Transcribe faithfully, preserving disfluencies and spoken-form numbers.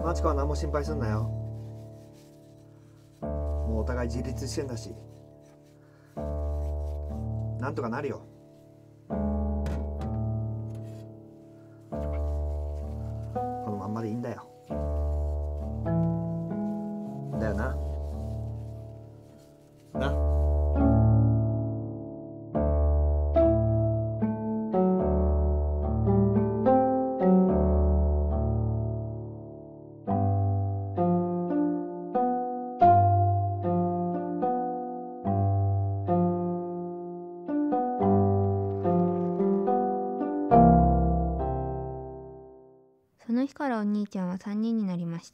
マチコは何も心配すんなよ。もうお互い自立してんだし、なんとかなるよ。このまんまでいいんだよ。だよな。な。 その日からお兄ちゃんはさんにんになりました。